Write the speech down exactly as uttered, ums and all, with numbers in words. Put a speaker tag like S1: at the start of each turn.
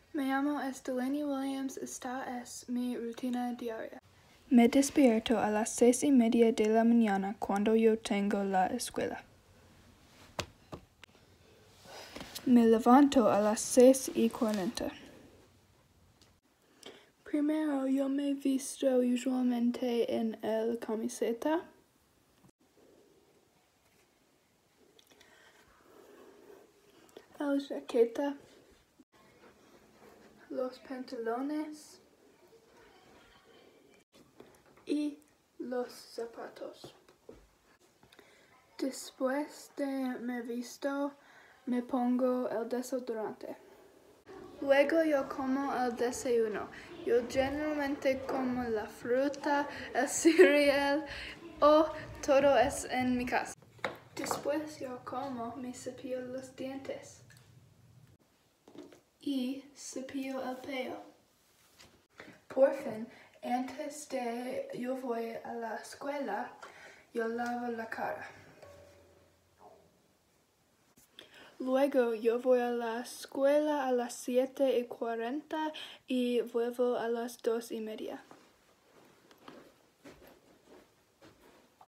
S1: Me llamo Estelini Williams. Esta es mi rutina diaria.
S2: Me despierto a las seis y media de la mañana cuando yo tengo la escuela. Me levanto a las seis y cuarenta.
S1: Primero, yo me visto usualmente en el camiseta. El jaqueta. Los pantalones. Y los zapatos. Después de me visto, me pongo el desodorante. Luego yo como el desayuno. Yo generalmente como la fruta, el cereal o todo es en mi casa. Después yo como, me cepillo los dientes y cepillo el pelo. Por fin, antes de yo voy a la escuela, yo lavo la cara. Luego yo voy a la escuela a las siete y cuarenta y vuelvo a las dos y media.